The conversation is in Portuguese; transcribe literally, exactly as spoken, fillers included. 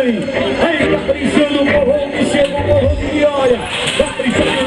Aí caprichando o morro, que chega o morro de olha. Caprichando